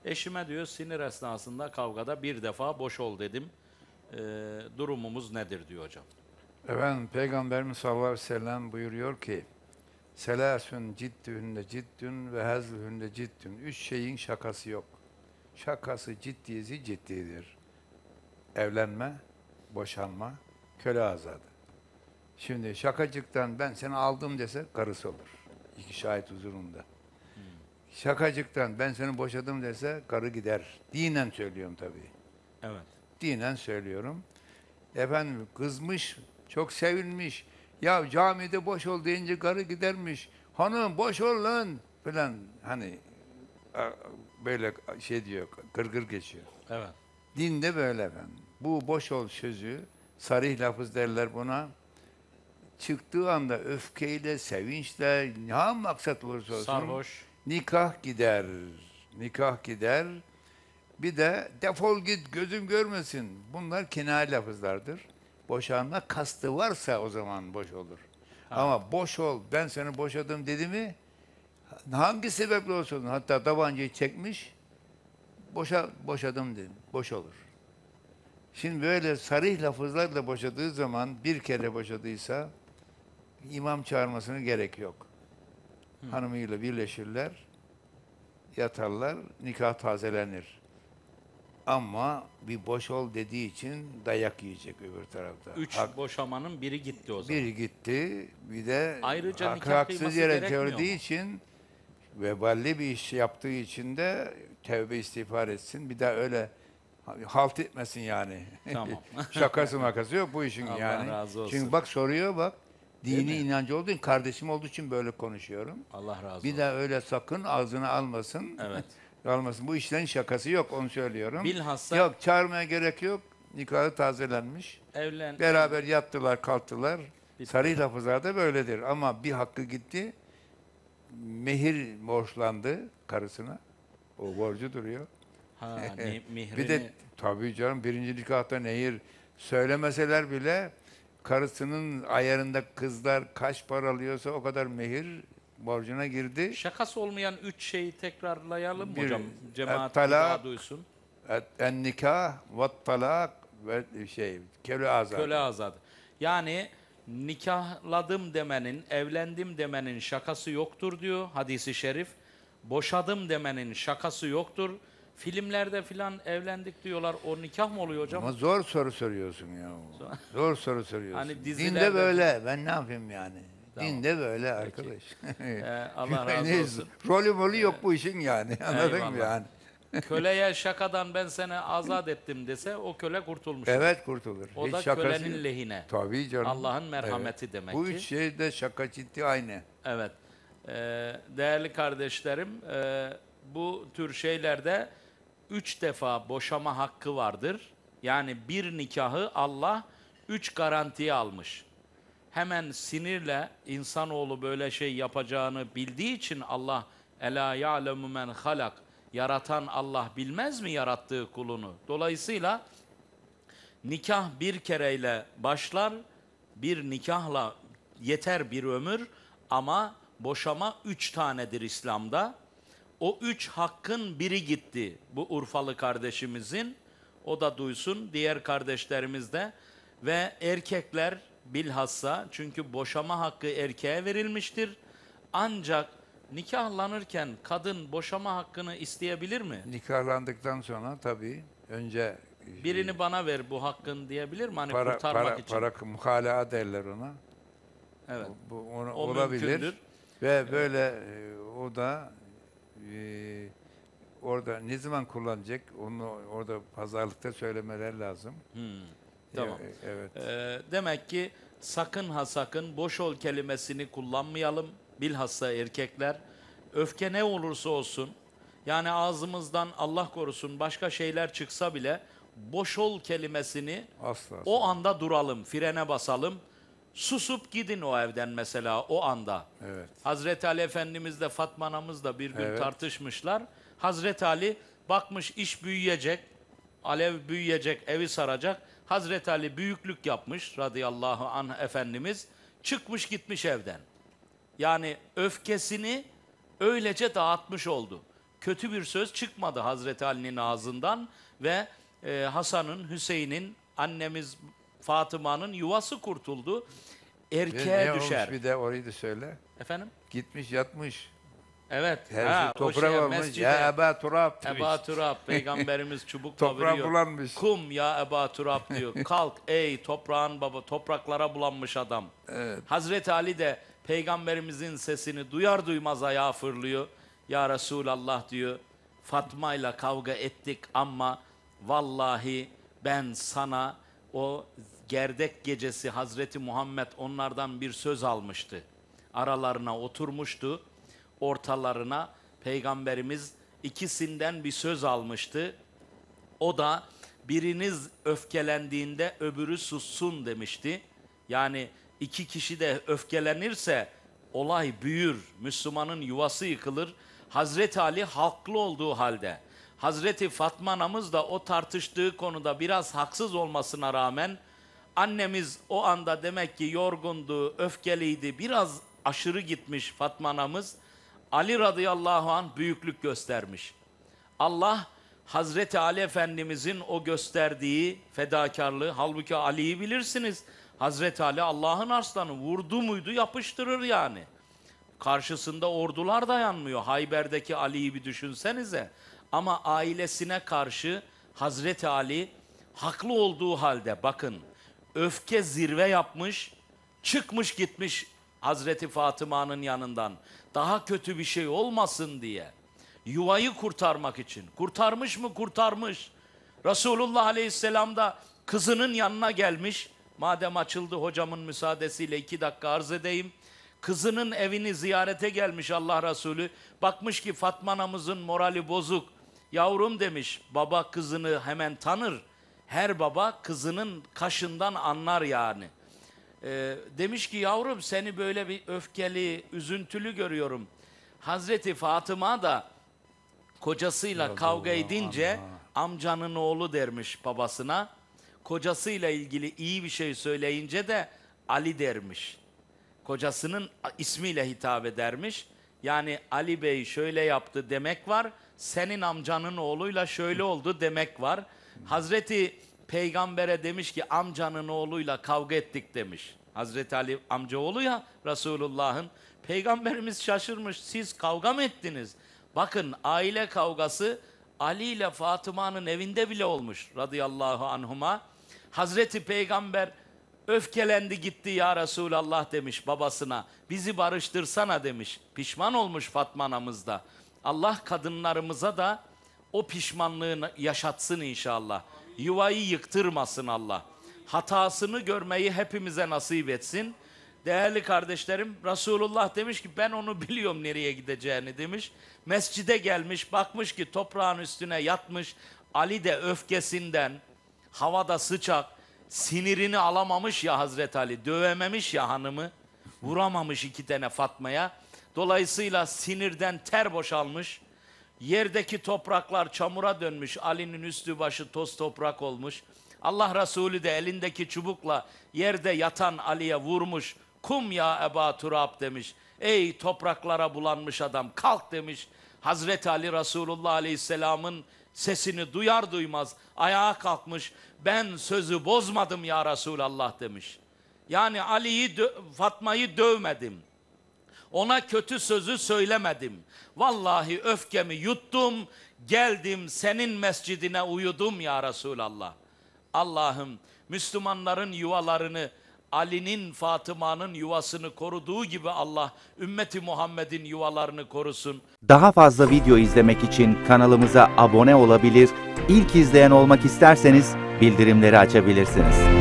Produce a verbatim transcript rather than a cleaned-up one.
Eşime diyor sinir esnasında kavgada bir defa boş ol dedim. Ee, durumumuz nedir diyor hocam. Efendim Peygamberimiz sallallahu aleyhi ve sellem buyuruyor ki Selâsün ciddühünde ciddün ve hazlühünde ciddün. Üç şeyin şakası yok. Şakası ciddisi ciddidir. Evlenme, boşanma, köle azadı. Şimdi şakacıktan ben seni aldım dese karısı olur. İki şahit huzurunda. Hmm. Şakacıktan ben seni boşadım dese karı gider. Dinen söylüyorum tabii. Evet. Dinen söylüyorum. Efendim kızmış, çok sevinmiş. Ya camide boş ol deyince karı gidermiş. Hanım boş ol lan falan hani böyle şey diyor, gırgır geçiyor. Evet. Dinde böyle efendim. Bu boş ol sözü, sarih lafız derler buna. Çıktığı anda öfkeyle, sevinçle, ne maksat olursa olsun sarhoş, nikah gider. Nikah gider. Bir de defol git gözüm görmesin. Bunlar kinaye lafızlardır. Boşanma kastı varsa o zaman boş olur. Ha. Ama boş ol, ben seni boşadım dedi mi, hangi sebeple olsun, hatta tabancayı çekmiş, boşa, boşadım dedim, boş olur. Şimdi böyle sarih lafızlarla boşadığı zaman, bir kere boşadıysa, imam çağırmasına gerek yok. Hı. Hanımıyla birleşirler, yatarlar, nikah tazelenir. Ama bir boş ol dediği için dayak yiyecek öbür tarafta. Üç Hak, boşamanın biri gitti o zaman. biri gitti, bir de ayrıca hak, nikah haksız kıyması yere gerekmiyor çevirdiği mu? için, veballi bir iş yaptığı için de tevbe istiğfar etsin. Bir daha öyle halt etmesin yani. Tamam. Şakası makası yok bu işin Allah yani. razı olsun. Çünkü bak soruyor bak. Değil Dini mi? inancı olduğu için, kardeşim olduğu için böyle konuşuyorum. Allah razı olsun. Bir daha öyle sakın ağzına almasın. Evet. Almasın. Bu işlerin şakası yok, onu söylüyorum. Bilhassa yok, çağırmaya gerek yok. Nikahı tazelenmiş. evlen Beraber yattılar, kalktılar. Bitti. Sarı lafızlar da böyledir. Ama bir hakkı gitti. Mehir borçlandı karısına. O borcu duruyor. Ha, ne, mihrini... Bir de tabii canım birinci nikahta nehir söylemeseler bile karısının ayarında kızlar kaç para alıyorsa o kadar mehir borcuna girdi. Şakası olmayan üç şeyi tekrarlayalım mı Bir, hocam? Cemaat bir talak, daha duysun. en nikah ve talak ve şey köle azadı. Köle azadı. Yani nikahladım demenin, evlendim demenin şakası yoktur diyor hadisi şerif. Boşadım demenin şakası yoktur. Filmlerde filan evlendik diyorlar. O nikah mı oluyor hocam? Ama zor soru soruyorsun ya. Zor soru soruyorsun. Hani dizilerde... Dinde böyle. Ben ne yapayım yani? Tamam. Dinde böyle arkadaş. ee, Allah razı olsun. Rolü molü yok bu işin yani. Anladın Eyvallah. mı yani? Köleye şakadan ben seni azat ettim dese o köle kurtulmuş. Evet kurtulur. O Hiç da şakası kölenin yok. lehine. Tabii canım. Allah'ın merhameti evet. demek bu ki. Bu üç şeyde şaka ciddi aynı. Evet. Ee, değerli kardeşlerim, e, bu tür şeylerde üç defa boşama hakkı vardır. Yani bir nikahı Allah üç garantiye almış. Hemen sinirle insanoğlu böyle şey yapacağını bildiği için Allah Ela ya'lemu men halak, yaratan Allah bilmez mi yarattığı kulunu? Dolayısıyla nikah bir kereyle başlar, bir nikahla yeter bir ömür ama boşama üç tanedir İslam'da. O üç hakkın biri gitti bu Urfalı kardeşimizin. O da duysun, diğer kardeşlerimiz de. Ve erkekler bilhassa, çünkü boşama hakkı erkeğe verilmiştir. Ancak nikahlanırken kadın boşama hakkını isteyebilir mi? Nikahlandıktan sonra tabii önce birini bana ver bu hakkın diyebilir mi? Hani para, kurtarmak para, için. Para muhalaa derler ona. Evet. Bu, ona, o olabilir. mümkündür. Ve böyle e, o da e, orada ne zaman kullanacak onu orada pazarlıkta söylemeler lazım. Hmm, tamam. E, evet. Ee, demek ki sakın ha sakın boş ol kelimesini kullanmayalım. Bilhassa erkekler. Öfke ne olursa olsun, yani ağzımızdan Allah korusun başka şeyler çıksa bile boş ol kelimesini asla, o anda duralım, frene basalım. Susup gidin o evden mesela o anda. Evet. Hazreti Ali Efendimiz de Fatma anamız da bir gün evet. tartışmışlar. Hazreti Ali bakmış iş büyüyecek, alev büyüyecek, evi saracak. Hazreti Ali büyüklük yapmış radıyallahu anh Efendimiz. Çıkmış gitmiş evden. Yani öfkesini öylece dağıtmış oldu. kötü bir söz çıkmadı Hazreti Ali'nin ağzından ve e, Hasan'ın, Hüseyin'in, annemiz Fatıma'nın yuvası kurtuldu. Ve Erkeğe ne düşer. olmuş bir de orayı da söyle. Efendim? Gitmiş yatmış. Evet. Her ha, şey o toprak şeye, olmuş. mescide, Ya Eba Turab demiş. Eba Turab, Peygamberimiz çubuk Toprağa kavuruyor. bulanmış. Kum ya Eba Turab diyor. Kalk ey toprağın baba, topraklara bulanmış adam. Evet. Hazreti Ali de Peygamberimizin sesini duyar duymaz ayağa fırlıyor. Ya Resulallah diyor. Fatma ile kavga ettik ama vallahi ben sana o gerdek gecesi Hazreti Muhammed onlardan bir söz almıştı. Aralarına oturmuştu. Ortalarına Peygamberimiz ikisinden bir söz almıştı. O da biriniz öfkelendiğinde öbürü sussun demişti. Yani iki kişi de öfkelenirse olay büyür. Müslümanın yuvası yıkılır. Hazreti Ali haklı olduğu halde, Hazreti Fatma anamız da o tartıştığı konuda biraz haksız olmasına rağmen annemiz o anda demek ki yorgundu, öfkeliydi, biraz aşırı gitmiş Fatma anamız. Ali radıyallahu anh büyüklük göstermiş. Allah Hazreti Ali Efendimizin o gösterdiği fedakarlığı, halbuki Ali'yi bilirsiniz. Hazreti Ali Allah'ın arslanı, vurdu muydu yapıştırır yani. Karşısında ordular dayanmıyor. Hayber'deki Ali'yi bir düşünsenize. Ama ailesine karşı Hazreti Ali haklı olduğu halde bakın öfke zirve yapmış, çıkmış gitmiş Hazreti Fatıma'nın yanından. Daha kötü bir şey olmasın diye. Yuvayı kurtarmak için. Kurtarmış mı? Kurtarmış. Resulullah Aleyhisselam da kızının yanına gelmiş. Madem açıldı hocamın müsaadesiyle iki dakika arz edeyim. Kızının evini ziyarete gelmiş Allah Resulü. Bakmış ki Fatma anamızın morali bozuk. Yavrum demiş, baba kızını hemen tanır. Her baba kızının kaşından anlar yani. Ee, demiş ki yavrum seni böyle bir öfkeli, üzüntülü görüyorum. Hazreti Fatıma da kocasıyla Allah kavga Allah, edince Allah. amcanın oğlu dermiş babasına. Kocasıyla ilgili iyi bir şey söyleyince de Ali dermiş. Kocasının ismiyle hitap edermiş. Yani Ali Bey şöyle yaptı demek var. Senin amcanın oğluyla şöyle oldu demek var. Hazreti Peygamber'e demiş ki amcanın oğluyla kavga ettik demiş. Hazreti Ali amcaoğlu ya Resulullah'ın. Peygamberimiz şaşırmış. Siz kavga mı ettiniz? Bakın aile kavgası Ali ile Fatıma'nın evinde bile olmuş radıyallahu anhuma. Hazreti Peygamber öfkelendi gitti ya Resulallah demiş babasına. Bizi barıştırsana demiş. Pişman olmuş Fatma anamız da. Allah kadınlarımıza da o pişmanlığı yaşatsın inşallah. Yuvayı yıktırmasın Allah. Hatasını görmeyi hepimize nasip etsin. Değerli kardeşlerim, Resulullah demiş ki ben onu biliyorum nereye gideceğini demiş. Mescide gelmiş, bakmış ki toprağın üstüne yatmış. Ali de öfkesinden, havada sıcak, sinirini alamamış ya Hazreti Ali, dövememiş ya hanımı, vuramamış iki tane Fatma'ya. Dolayısıyla sinirden ter boşalmış. Yerdeki topraklar çamura dönmüş. Ali'nin üstü başı toz toprak olmuş. Allah Resulü de elindeki çubukla yerde yatan Ali'ye vurmuş. Kum ya Eba Turab demiş. Ey topraklara bulanmış adam kalk demiş. Hazreti Ali Resulullah Aleyhisselam'ın sesini duyar duymaz ayağa kalkmış. Ben sözü bozmadım ya Resulallah demiş. Yani Ali'yi, Fatma'yı dövmedim. Ona kötü sözü söylemedim. Vallahi öfkemi yuttum, geldim senin mescidine uyudum ya Resulallah. Allah'ım Müslümanların yuvalarını, Ali'nin, Fatıma'nın yuvasını koruduğu gibi Allah ümmeti Muhammed'in yuvalarını korusun. Daha fazla video izlemek için kanalımıza abone olabilir, ilk izleyen olmak isterseniz bildirimleri açabilirsiniz.